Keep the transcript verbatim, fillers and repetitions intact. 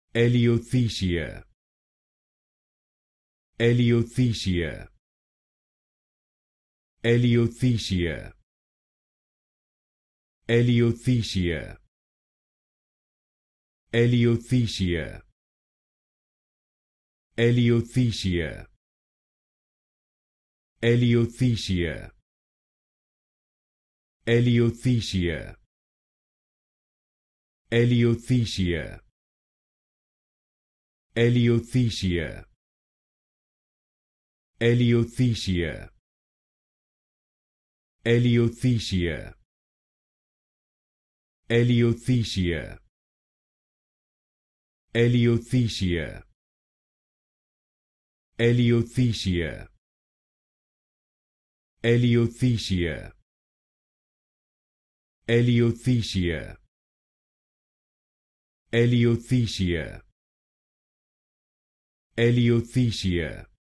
Elaeothesia, Elaeothesia, Elaeothesia, Elaeothesia, Elaeothesia, Elaeothesia, Elaeothesia, Elaeothesia, Elaeothesia, Elaeothesia, Elaeothesia, Elaeothesia, Elaeothesia, Elaeothesia, Elaeothesia, Elaeothesia, Elaeothesia, Elaeothesia, Elaeothesia,